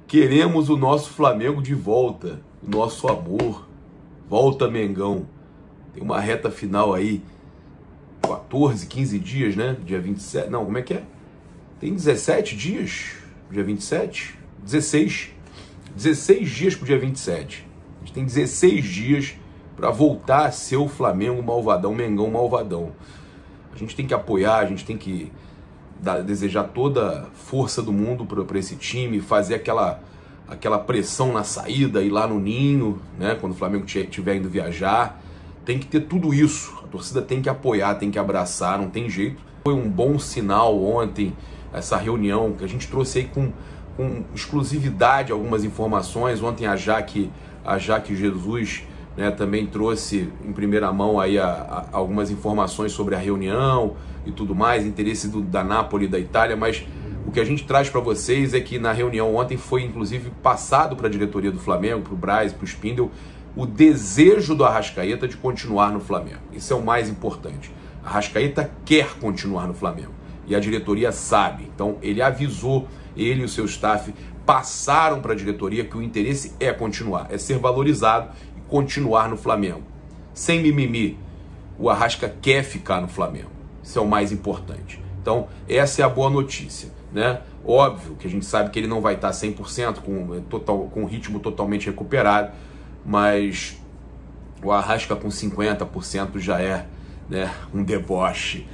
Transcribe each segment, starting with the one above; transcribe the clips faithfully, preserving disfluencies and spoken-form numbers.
Queremos o nosso Flamengo de volta, o nosso amor. Volta, Mengão. Tem uma reta final aí, quatorze, quinze dias, né? Dia vinte e sete, não, como é que é? Tem dezessete dias, dia vinte e sete? dezesseis. dezesseis dias pro dia vinte e sete. A gente tem dezesseis dias para voltar a ser o Flamengo malvadão, Mengão malvadão. A gente tem que apoiar, a gente tem que dar, desejar toda a força do mundo para esse time, fazer aquela, aquela pressão na saída, ir lá no ninho, né, quando o Flamengo estiver indo viajar. Tem que ter tudo isso. A torcida tem que apoiar, tem que abraçar, não tem jeito. Foi um bom sinal ontem, essa reunião, que a gente trouxe aí com, com exclusividade algumas informações. Ontem a Jaque, a Jaque Jesus, né, também trouxe em primeira mão aí a, a, algumas informações sobre a reunião e tudo mais, interesse do, da Napoli e da Itália, mas o que a gente traz para vocês é que na reunião ontem foi inclusive passado para a diretoria do Flamengo, para o Braz, para o Spindle, o desejo do Arrascaeta de continuar no Flamengo. Isso é o mais importante. A Arrascaeta quer continuar no Flamengo e a diretoria sabe. Então ele avisou, ele e o seu staff passaram para a diretoria que o interesse é continuar, é ser valorizado e continuar no Flamengo. Sem mimimi, o Arrasca quer ficar no Flamengo. Isso é o mais importante. Então essa é a boa notícia, né? Óbvio que a gente sabe que ele não vai estar cem por cento com, total, com o ritmo totalmente recuperado, mas o Arrasca com cinquenta por cento já é, né, um deboche.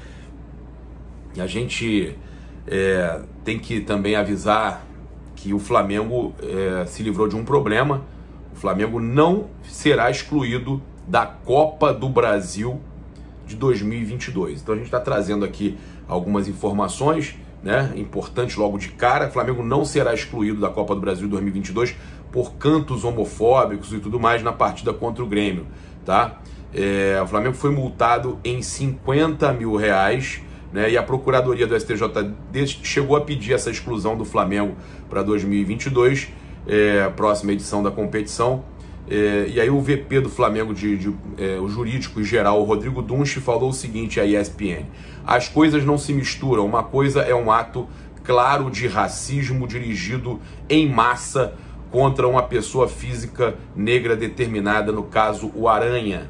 E a gente é, tem que também avisar que o Flamengo é, se livrou de um problema. O Flamengo não será excluído da Copa do Brasil de dois mil e vinte e dois. Então a gente está trazendo aqui algumas informações, né, importantes logo de cara. O Flamengo não será excluído da Copa do Brasil de dois mil e vinte e dois por cantos homofóbicos e tudo mais na partida contra o Grêmio, tá? É, o Flamengo foi multado em cinquenta mil reais, né, e a Procuradoria do S T J D chegou a pedir essa exclusão do Flamengo para dois mil e vinte e dois, é, próxima edição da competição. É, e aí o V P do Flamengo, de, de, é, o jurídico em geral, o Rodrigo Dunche, falou o seguinte à E S P N: as coisas não se misturam, uma coisa é um ato claro de racismo dirigido em massa contra uma pessoa física negra determinada, no caso o Aranha.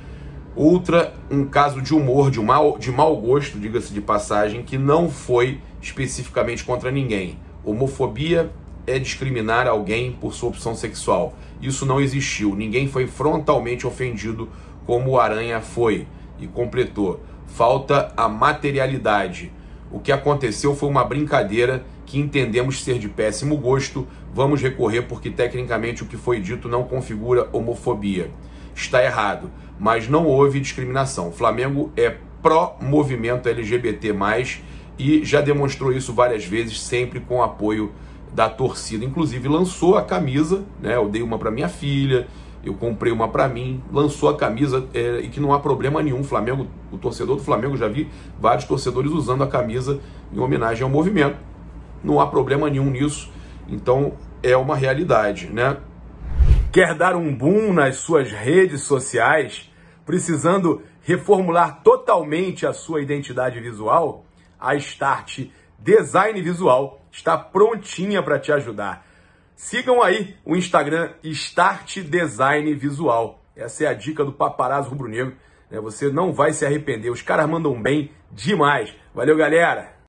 Outra, um caso de humor, de mau, de mau gosto, diga-se de passagem, que não foi especificamente contra ninguém. Homofobia é discriminar alguém por sua opção sexual. Isso não existiu. Ninguém foi frontalmente ofendido como o Aranha foi. E completou: falta a materialidade. O que aconteceu foi uma brincadeira que entendemos ser de péssimo gosto. Vamos recorrer porque tecnicamente o que foi dito não configura homofobia. Está errado, mas não houve discriminação. O Flamengo é pró-movimento L G B T mais, e já demonstrou isso várias vezes, sempre com o apoio da torcida. Inclusive lançou a camisa, né? Eu dei uma para minha filha, eu comprei uma para mim, lançou a camisa, é, e que não há problema nenhum. O Flamengo, o torcedor do Flamengo, já vi vários torcedores usando a camisa em homenagem ao movimento. Não há problema nenhum nisso. Então é uma realidade, né? Quer dar um boom nas suas redes sociais, precisando reformular totalmente a sua identidade visual? A Start Design Visual está prontinha para te ajudar. Sigam aí o Instagram Start Design Visual. Essa é a dica do Paparazzo Rubro Negro. Você não vai se arrepender. Os caras mandam bem demais. Valeu, galera!